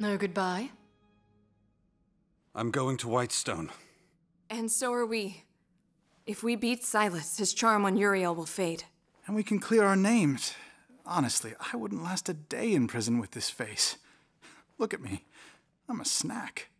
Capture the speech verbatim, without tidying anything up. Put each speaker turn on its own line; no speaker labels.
No goodbye?
I'm going to Whitestone.
And so are we. If we beat Silas, his charm on Uriel will fade.
And we can clear our names. Honestly, I wouldn't last a day in prison with this face. Look at me. I'm a snack.